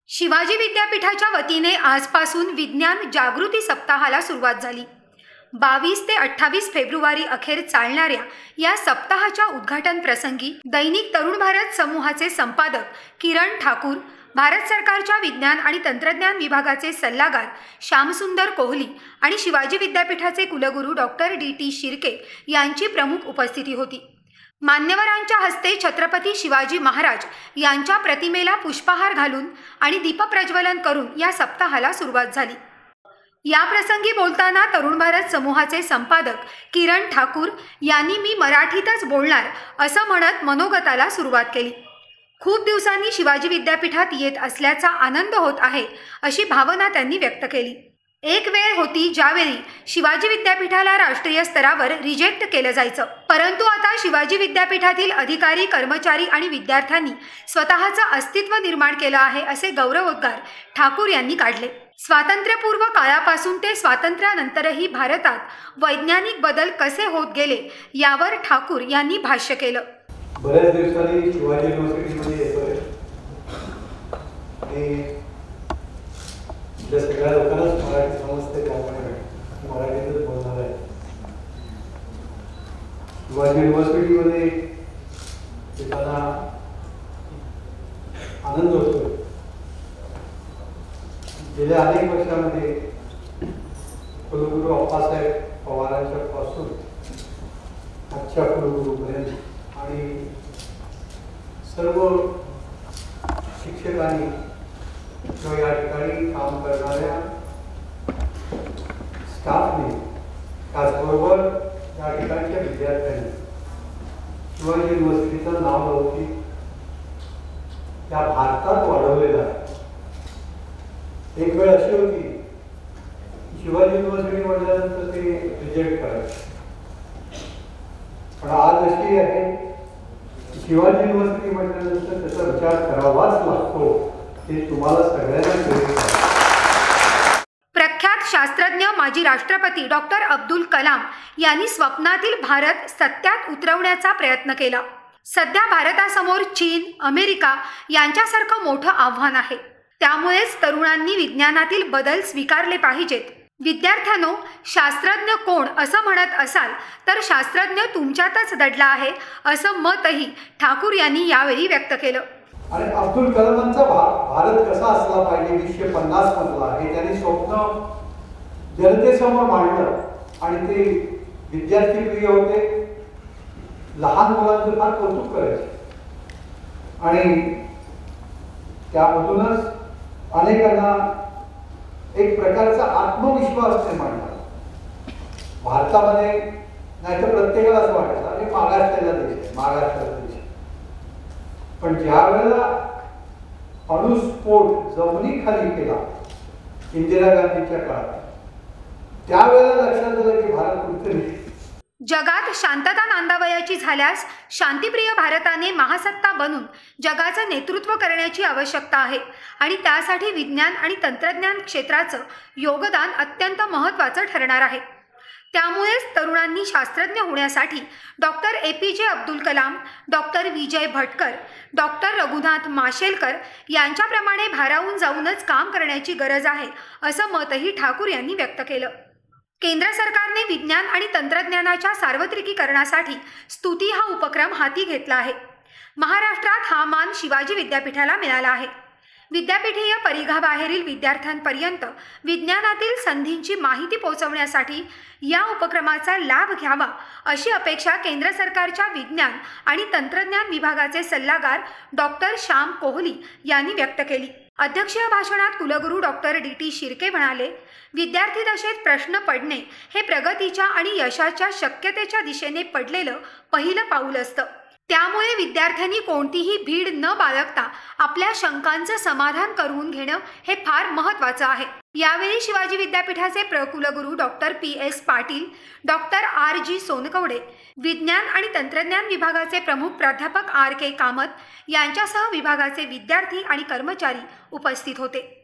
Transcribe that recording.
शिवाजी विद्यापीठाच्या वतीने आजपासून विज्ञान जागृती सप्ताहाला सुरुवात झाली। 22 ते 28 फेब्रुवारी अखेर चालणाऱ्या या सप्ताहाच्या उद्घाटन प्रसंगी दैनिक तरुण भारत समूहाचे संपादक किरण ठाकूर, भारत सरकारच्या विज्ञान आणि तंत्रज्ञान विभागाचे सल्लागार श्यामसुंदर कोहली आणि शिवाजी विद्यापीठाचे कुलगुरू डॉक्टर डी.टी. शिर्के यांची प्रमुख उपस्थिती होती। मान्यवरांच्या हस्ते छत्रपती शिवाजी महाराज यांच्या प्रतिमेला पुष्पहार घालून आणि दीपप्रज्वलन करून या सप्ताहाला सुरुवात झाली। या प्रसंगी बोलताना तरुण भारत समूहाचे संपादक किरण ठाकूर यांनी मी मराठीतच बोलणार असं म्हणत मनोगताला सुरुवात केली। खूप दिवसांनी शिवाजी विद्यापीठात येत असल्याचा आनंद होत आहे अशी भावना त्यांनी व्यक्त केली। एक वेळ होती ज्यावेळी शिवाजी विद्यापीठाला राष्ट्रीय स्तरावर रिजेक्ट केलं जायचं, परंतु आता शिवाजी विद्यापीठातील अधिकारी, कर्मचारी आणि विद्यार्थ्यांनी स्वतःचं अस्तित्व निर्माण केलं आहे असे गौरवोद्गार ठाकूर यांनी काढले। स्वातंत्र्यपूर्व काळापासून ते स्वातंत्र्यानंतरही भारतात वैज्ञानिक बदल कसे होत गेले यावर ठाकूर यांनी भाष्य केलं। बऱ्याच दिवसांनी शिवाजी युनिव्हर्सिटीमध्ये येतोय आणि सगळ्या लोकांनाच मराठी समजते त्यामुळे मराठीतच बोलणार आहे। शिवाजी युनिव्हर्सिटीमध्ये येताना आनंद होतोय। गेल्या अनेक वर्षांमध्ये कुलगुरू अप्पासाहेब पवारांच्या पासून आजच्या कुलगुरूपर्यंत आणि सर्व शिक्षकांनी किंवा या ठिकाणी काम करणाऱ्या स्टाफने, त्याचबरोबर या ठिकाणच्या विद्यार्थ्यांनी शिवाजी युनिव्हर्सिटीचं नाव लौकिक त्या भारतात वाढवलेलं आहे। एक वेळ अशी होती शिवाजी युनिव्हर्सिटी म्हटल्यानंतर ते रिजेक्ट करायचे, पण आज अशी आहे शिवाजी युनिव्हर्सिटी म्हटल्यानंतर त्याचा विचार करावाच लागतो, हे तुम्हाला सगळ्यांना कळेल। प्रख्यात शास्त्रज्ञ माजी राष्ट्रपती डॉक्टर अब्दुल कलाम यांनी स्वप्नातील भारत सत्यात उतरवण्याचा प्रयत्न केला। सध्या भारतासमोर चीन, अमेरिका यांच्यासारखं मोठं आव्हान आहे, त्यामुळेच तरुणांनी विज्ञानातील बदल स्वीकारले पाहिजेत। विद्यार्थ्यांनो, शास्त्रज्ञ कोण असं म्हणत असाल तर शास्त्रज्ञ तुमच्यातच दडला आहे असं मतही ठाकूर यांनी यावेळी व्यक्त केलं। आणि अब्दुल कलामांचा भारत कसा असला पाहिजे 1950 मधला हे त्यांनी स्वप्न जनतेसमोर मांडलं आणि ते विद्यार्थी प्रिय होते। लहान मुलांचं फार कौतुक करायचे आणि त्यामधूनच अनेकांना एक प्रकारचा आत्मविश्वास निर्माण झाला। भारतामध्ये नाही तर प्रत्येकाला असं वाटायचं आणि मागासलेला देश आहे, मागासलेला देश, पण ज्या वेळेला अणुस्फोट जमिनीखाली केला इंदिरा गांधीच्या काळात, त्यावेळेला लक्षात आलं की भारत कुठेतरी जगात शांतता नांदावयाची झाल्यास शांतिप्रिय भारताने महासत्ता बनून जगाचं नेतृत्व करण्याची आवश्यकता आहे आणि त्यासाठी विज्ञान आणि तंत्रज्ञान क्षेत्राचं योगदान अत्यंत महत्त्वाचं ठरणार आहे। त्यामुळेच तरुणांनी शास्त्रज्ञ होण्यासाठी doctor A P J. Abdul Kalam, doctor Vijay Bhatkar, doctor Raghunath Mashelkar यांच्याप्रमाणे भारावून जाऊनच काम करण्याची गरज आहे असं मतही ठाकूर यांनी व्यक्त केलं। केंद्र सरकारने विज्ञान आणि तंत्रज्ञानाच्या सार्वत्रिकीकरणासाठी स्तुती हा उपक्रम हाती घेतला आहे। महाराष्ट्रात हा मान शिवाजी विद्यापीठाला मिळाला आहे। विद्यापीठीय परिघाबाहेरील विद्यार्थ्यांपर्यंत विज्ञानातील संधींची माहिती पोहोचवण्यासाठी या उपक्रमाचा लाभ घ्यावा अशी अपेक्षा केंद्र सरकारच्या विज्ञान आणि तंत्रज्ञान विभागाचे सल्लागार डॉक्टर श्याम कोहली यांनी व्यक्त केली। अध्यक्षीय भाषणात कुलगुरू डॉक्टर डी.टी. शिर्के म्हणाले, विद्यार्थी दशेत प्रश्न पडणे हे प्रगतीच्या आणि यशाच्या शक्यतेच्या दिशेने पडलेलं पहिलं पाऊल असतं। त्यामुळे विद्यार्थ्यांनी कोणतीही भीड न बाळगता आपल्या शंकांचं समाधान करून घेणं हे फार महत्त्वाचं आहे। यावेळी शिवाजी विद्यापीठाचे कुलगुरू doctor P S. Patil, doctor R G. Sonkawade, विज्ञान आणि तंत्रज्ञान विभागाचे प्रमुख प्राध्यापक आर.के. कामत यांच्यासह विभागाचे विद्यार्थी आणि कर्मचारी उपस्थित होते।